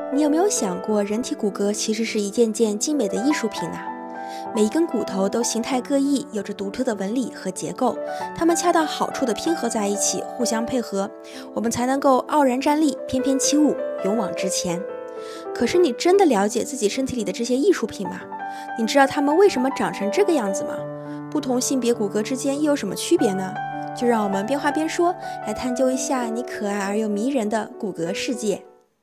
你有没有想过，人体骨骼其实是一件件精美的艺术品呢？每一根骨头都形态各异，有着独特的纹理和结构，它们恰到好处地拼合在一起，互相配合，我们才能够傲然站立，翩翩起舞，勇往直前。可是你真的了解自己身体里的这些艺术品吗？你知道它们为什么长成这个样子吗？不同性别骨骼之间又有什么区别呢？就让我们边画边说，来探究一下你可爱而又迷人的骨骼世界。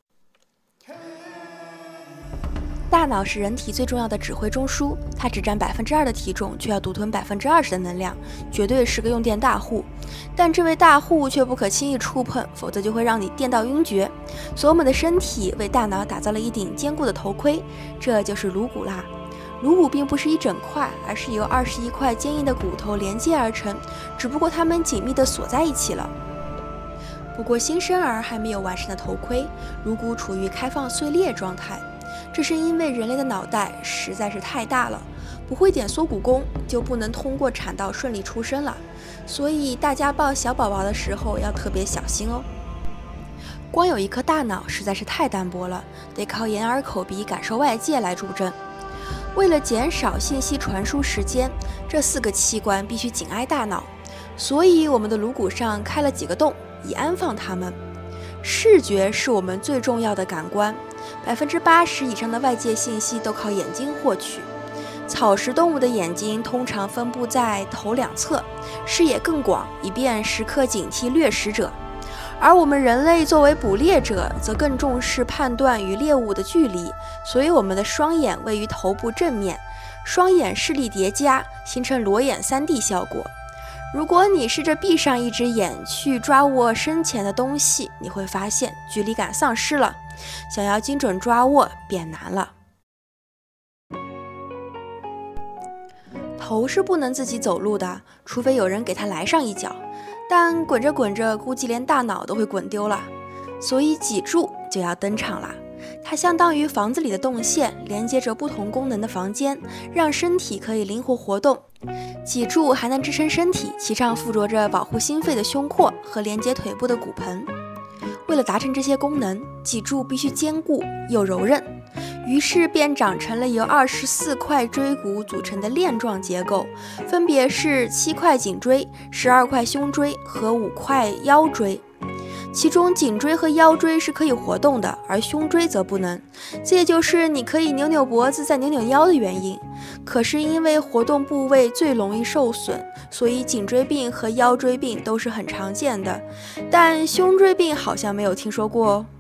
大脑是人体最重要的指挥中枢，它只占2%的体重，却要独吞20%的能量，绝对是个用电大户。但这位大户却不可轻易触碰，否则就会让你电到晕厥。所以我们的身体为大脑打造了一顶坚固的头盔，这就是颅骨啦。颅骨并不是一整块，而是由21块坚硬的骨头连接而成，只不过它们紧密地锁在一起了。不过新生儿还没有完善的头盔，颅骨处于开放碎裂状态。这是因为人类的脑袋实在是太大了，不会点缩骨功就不能通过产道顺利出生了，所以大家抱小宝宝的时候要特别小心哦。光有一颗大脑实在是太单薄了，得靠眼耳口鼻感受外界来助阵。为了减少信息传输时间，这4个器官必须紧挨大脑，所以我们的颅骨上开了几个洞，以安放它们。视觉是我们最重要的感官，80%以上的外界信息都靠眼睛获取。草食动物的眼睛通常分布在头2侧，视野更广，以便时刻警惕掠食者。而我们人类作为捕猎者，则更重视判断与猎物的距离，所以我们的双眼位于头部正面，双眼视力叠加，形成裸眼3D 效果。如果你试着闭上一只眼去抓握身前的东西，你会发现距离感丧失了，想要精准抓握变难了。头是不能自己走路的，除非有人给它来上一脚，但滚着滚着估计连大脑都会滚丢了，所以脊柱就要登场了。它相当于房子里的动线，连接着不同功能的房间，让身体可以灵活活动。脊柱还能支撑身体，其上附着着保护心肺的胸廓和连接腿部的骨盆。为了达成这些功能，脊柱必须坚固又柔韧，于是便长成了由24块椎骨组成的链状结构，分别是7块颈椎、12块胸椎和5块腰椎。其中颈椎和腰椎是可以活动的，而胸椎则不能，这也就是你可以扭扭脖子再扭扭腰的原因。可是因为活动部位最容易受损，所以颈椎病和腰椎病都是很常见的，但胸椎病好像没有听说过哦。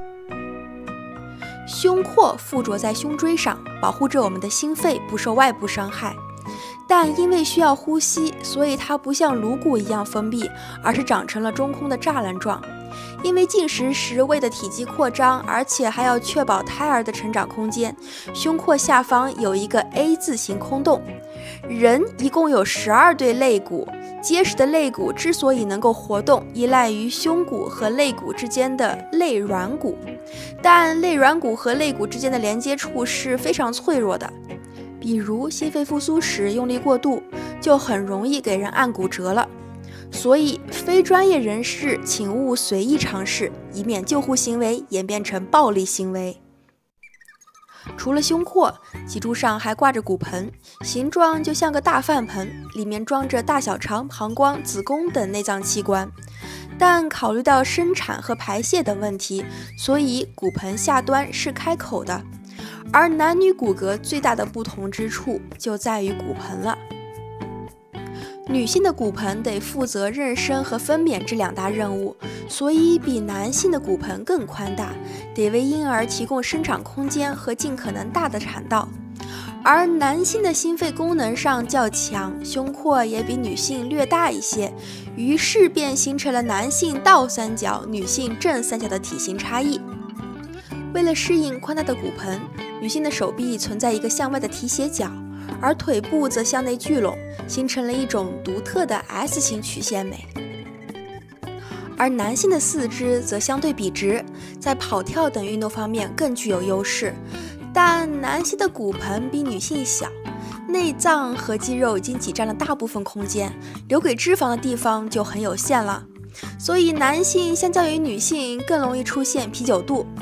胸廓附着在胸椎上，保护着我们的心肺不受外部伤害。但因为需要呼吸，所以它不像颅骨一样封闭，而是长成了中空的栅栏状。因为进食时胃的体积扩张，而且还要确保胎儿的成长空间，胸廓下方有一个 A 字形空洞。人一共有12对肋骨，结实的肋骨之所以能够活动，依赖于胸骨和肋骨之间的肋软骨，但肋软骨和肋骨之间的连接处是非常脆弱的。比如心肺复苏时用力过度，就很容易给人按骨折了。所以非专业人士请勿随意尝试，以免救护行为演变成暴力行为。除了胸廓，脊柱上还挂着骨盆，形状就像个大饭盆，里面装着大小肠、膀胱、子宫等内脏器官。但考虑到生产和排泄等问题，所以骨盆下端是开口的。而男女骨骼最大的不同之处就在于骨盆了。女性的骨盆得负责妊娠和分娩这2大任务，所以比男性的骨盆更宽大，得为婴儿提供生长空间和尽可能大的产道。而男性的心肺功能上较强，胸廓也比女性略大一些，于是便形成了男性倒3角、女性正3角的体型差异。为了适应宽大的骨盆，女性的手臂存在一个向外的提斜角，而腿部则向内聚拢，形成了一种独特的 S 型曲线美。而男性的四肢则相对笔直，在跑跳等运动方面更具有优势，但男性的骨盆比女性小，内脏和肌肉已经挤占了大部分空间，留给脂肪的地方就很有限了。所以男性相较于女性更容易出现啤酒肚。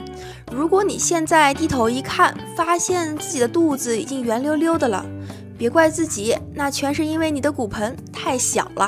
如果你现在低头一看，发现自己的肚子已经圆溜溜的了，别怪自己，那全是因为你的骨盆太小了。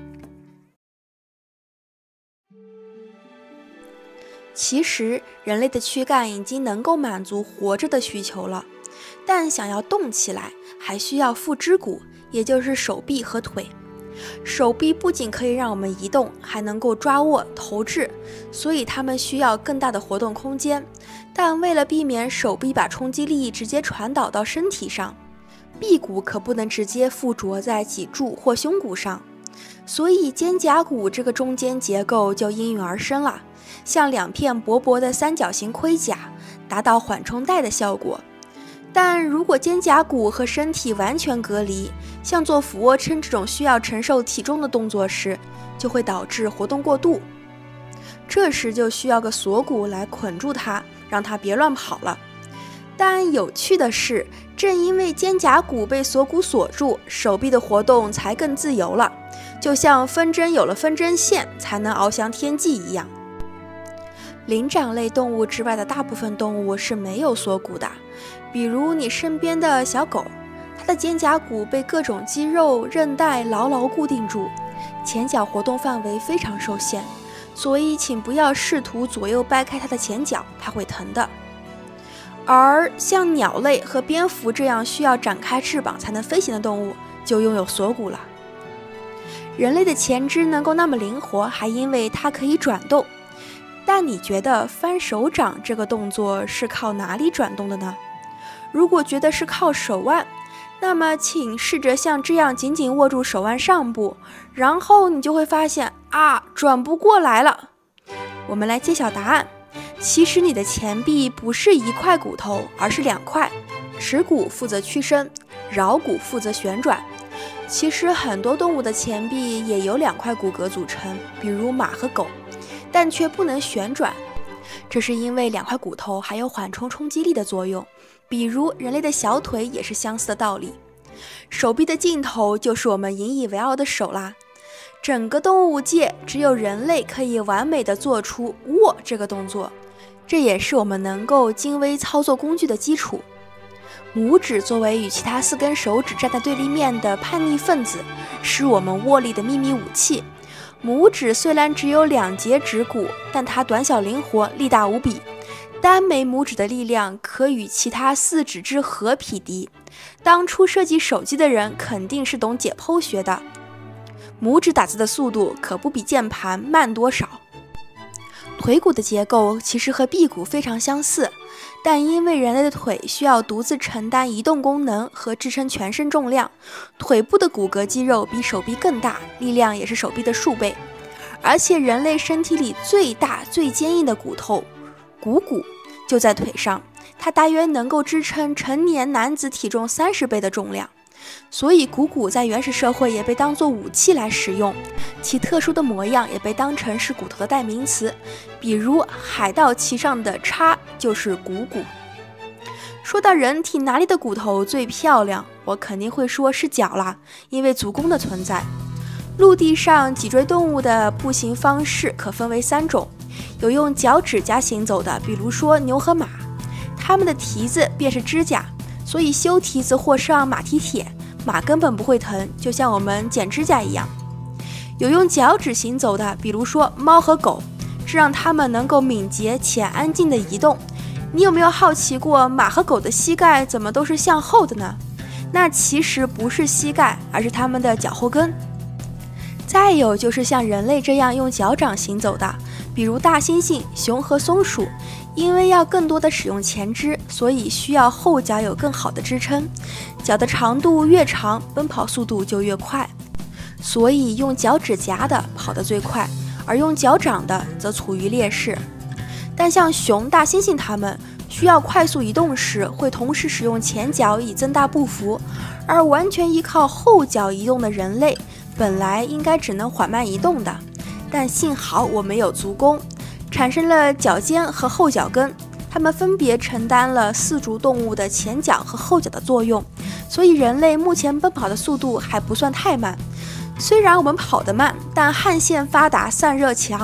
其实，人类的躯干已经能够满足活着的需求了，但想要动起来，还需要腹肢骨，也就是手臂和腿。手臂不仅可以让我们移动，还能够抓握、投掷，所以它们需要更大的活动空间。但为了避免手臂把冲击力直接传导到身体上，臂骨可不能直接附着在脊柱或胸骨上，所以肩胛骨这个中间结构就应运而生了，像2片薄薄的三角形盔甲，达到缓冲带的效果。但如果肩胛骨和身体完全隔离，像做俯卧撑这种需要承受体重的动作时，就会导致活动过度。这时就需要个锁骨来捆住它，让它别乱跑了。但有趣的是，正因为肩胛骨被锁骨锁住，手臂的活动才更自由了，就像风筝有了风筝线才能翱翔天际一样。灵长类动物之外的大部分动物是没有锁骨的，比如你身边的小狗，它的肩胛骨被各种肌肉、韧带牢牢固定住，前脚活动范围非常受限，所以请不要试图左右掰开它的前脚，它会疼的。而像鸟类和蝙蝠这样需要展开翅膀才能飞行的动物，就拥有锁骨了。人类的前肢能够那么灵活，还因为它可以转动。但你觉得翻手掌这个动作是靠哪里转动的呢？如果觉得是靠手腕，那么请试着像这样紧紧握住手腕上部，然后你就会发现转不过来了。我们来揭晓答案，其实你的前臂不是一块骨头，而是2块，耻骨负责屈伸，桡骨负责旋转。其实很多动物的前臂也由2块骨骼组成，比如马和狗，但却不能旋转，这是因为2块骨头还有缓冲冲击力的作用。比如人类的小腿也是相似的道理。手臂的尽头就是我们引以为傲的手啦。整个动物界只有人类可以完美的做出握这个动作，这也是我们能够精微操作工具的基础。拇指作为与其他4根手指站在对立面的叛逆分子，是我们握力的秘密武器。拇指虽然只有2节指骨，但它短小灵活，力大无比。单枚拇指的力量可与其他4指之和匹敌。当初设计手机的人肯定是懂解剖学的。拇指打字的速度可不比键盘慢多少。腿骨的结构其实和臂骨非常相似，但因为人类的腿需要独自承担移动功能和支撑全身重量，腿部的骨骼肌肉比手臂更大，力量也是手臂的数倍。而且人类身体里最大最坚硬的骨头股骨就在腿上，它大约能够支撑成年男子体重30倍的重量。所以股骨在原始社会也被当作武器来使用，其特殊的模样也被当成是骨头的代名词，比如海盗旗上的叉就是股骨。说到人体哪里的骨头最漂亮，我肯定会说是脚啦，因为足弓的存在。陆地上脊椎动物的步行方式可分为3种，有用脚趾甲行走的，比如说牛和马，它们的蹄子便是指甲，所以修蹄子或上马蹄铁，马根本不会疼，就像我们剪指甲一样。有用脚趾行走的，比如说猫和狗，这让它们能够敏捷且安静地移动。你有没有好奇过，马和狗的膝盖怎么都是向后的呢？那其实不是膝盖，而是它们的脚后跟。再有就是像人类这样用脚掌行走的，比如大猩猩、熊和松鼠，因为要更多的使用前肢，所以需要后脚有更好的支撑，脚的长度越长，奔跑速度就越快，所以用脚趾甲的跑得最快，而用脚掌的则处于劣势。但像熊、大猩猩它们需要快速移动时，会同时使用前脚以增大步幅，而完全依靠后脚移动的人类本来应该只能缓慢移动的，但幸好我们有足弓，产生了脚尖和后脚跟，它们分别承担了4足动物的前脚和后脚的作用，所以人类目前奔跑的速度还不算太慢。虽然我们跑得慢，但汗腺发达，散热强，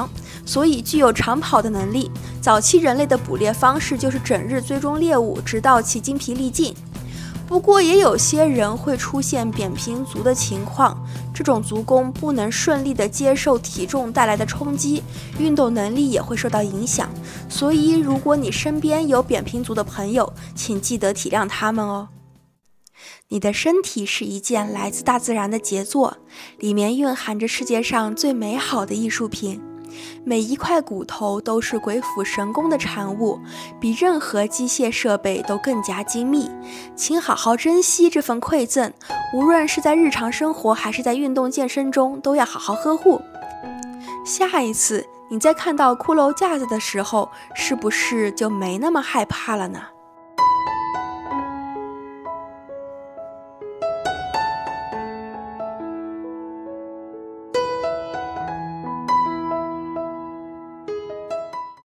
所以具有长跑的能力。早期人类的捕猎方式就是整日追踪猎物，直到其精疲力尽。不过也有些人会出现扁平足的情况，这种足弓不能顺利地接受体重带来的冲击，运动能力也会受到影响。所以如果你身边有扁平足的朋友，请记得体谅他们哦。你的身体是一件来自大自然的杰作，里面蕴含着世界上最美好的艺术品。每一块骨头都是鬼斧神工的产物，比任何机械设备都更加精密。请好好珍惜这份馈赠，无论是在日常生活还是在运动健身中，都要好好呵护。下一次你在看到骷髅架子的时候，是不是就没那么害怕了呢？